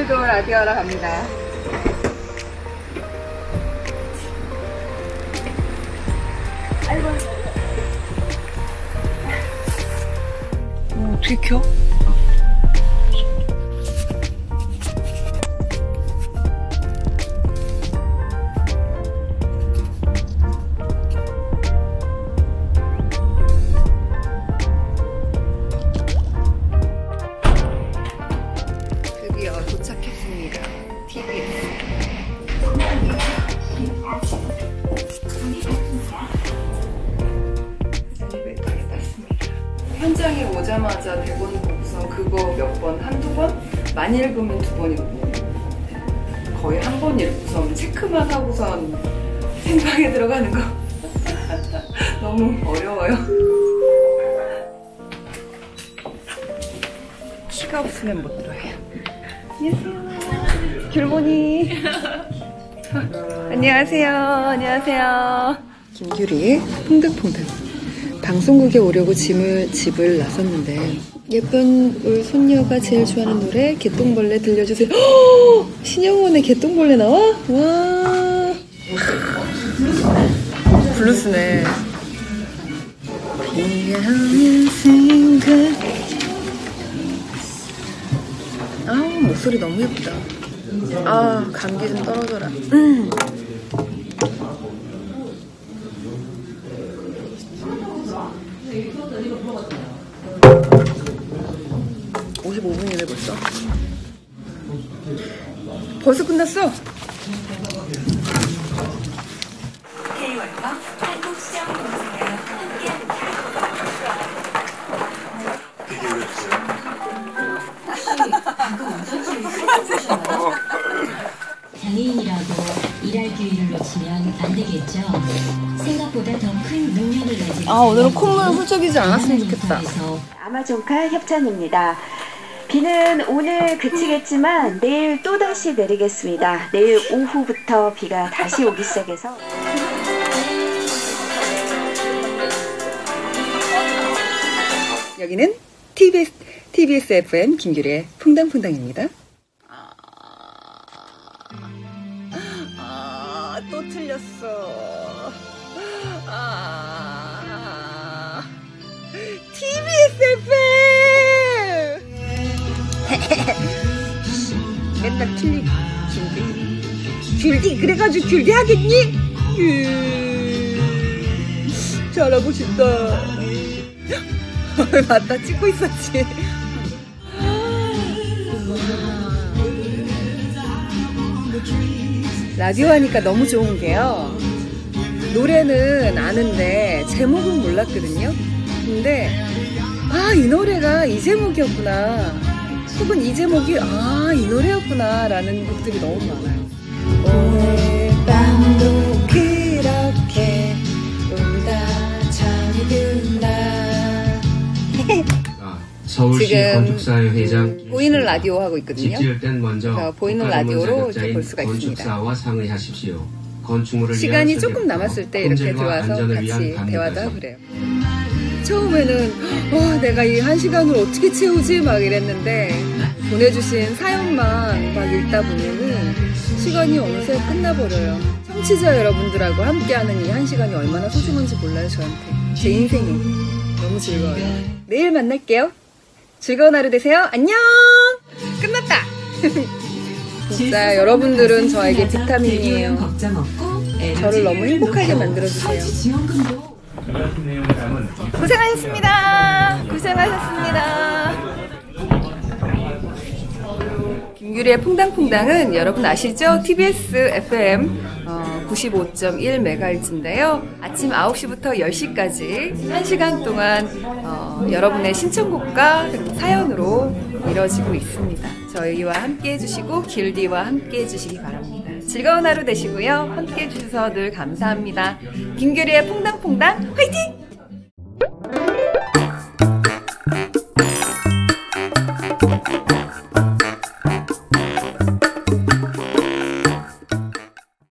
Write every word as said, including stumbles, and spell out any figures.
오늘도 라디오 하러 갑니다. 아이고. 어, 어떻게 켜? 드디어 도착했습니다. 티비에스. 현장에 오자마자 대본 보고서 그거 몇 번, 한두 번? 많이 읽으면 두 번 읽고 거의 한 번 읽고선 체크만 하고선 생방에 들어가는 거 너무 어려워요. 키가 없으면 못 들어요. 안녕하세요. 귤보니. 안녕하세요. 안녕하세요. 김규리의 퐁당퐁당. 방송국에 오려고 짐을, 집을 나섰는데 예쁜 울 손녀가 제일 좋아하는 노래 개똥벌레 들려주세요. 허! 신영원의 개똥벌레 나와? 와. 블루스네. 비하는 생각. 아우 목소리 너무 예쁘다. 아 감기 좀 떨어져라. 음. 오십오 분이네 벌써. 벌써 끝났어. K월과 한국 시험 공사가 함께합니다. 되게 어렵어요. 방금 운전실을 쓰셨나요? 장애인이라고 일할 기회를 놓치면 안 되겠죠. 생각보다 더 큰 능력을 가진. 아 오늘은 콧물 훌쩍이지 않았으면 좋겠다. 아마존카 협찬입니다. 비는 오늘 그치겠지만 내일 또다시 내리겠습니다. 내일 오후부터 비가 다시 오기 시작해서 여기는 티비에스, 티비에스 에프엠 김규리의 퐁당퐁당입니다. 아, 아, 또 틀렸어. 아, 티비에스 에프엠! 맨날 틀리고, 귤디. 귤디, 그래가지고 귤디 하겠니? 음, 잘하고 싶다. 맞다, 찍고 있었지. 라디오 하니까 너무 좋은 게요. 노래는 아는데 제목은 몰랐거든요. 근데 아, 이 노래가 이 제목이었구나. 혹은 이 제목이 아, 이 노래였구나 라는 곡들이 너무 많아요. 오늘 밤도 그렇게 놀다 잠이 든다. 서울시 건축사회 회장 보이는 라디오 하고 있거든요. 집 지을 땐 먼저 보이는 라디오로 이제 볼 수가 있습니다. 건축사와 상의하십시오. 건축물을 시간이 조금 남았을 때 이렇게 들어와서 같이 대화도 하고 그래요. 처음에는 어, 내가 이 한 시간을 어떻게 채우지 막 이랬는데 보내주신 사연만 막 읽다 보면은 시간이 어느새 끝나버려요. 청취자 여러분들하고 함께하는 이 한 시간이 얼마나 소중한지 몰라요. 저한테 제 인생이 너무 즐거워요. 내일 만날게요. 즐거운 하루 되세요. 안녕. 끝났다. 진짜 여러분들은 저에게 비타민이에요. 저를 너무 행복하게 만들어주세요. 고생하셨습니다. 고생하셨습니다. 김규리의 퐁당퐁당은 여러분 아시죠? 티비에스 에프엠 어, 구십오 점 일 메가헤르츠인데요. 아침 아홉 시부터 열 시까지 한 시간 동안 어, 여러분의 신청곡과 사연으로 이뤄지고 있습니다. 저희와 함께 해주시고 길디와 함께 해주시기 바랍니다. 즐거운 하루 되시고요. 함께 해주셔서 늘 감사합니다. 김규리의 퐁당퐁당 화이팅!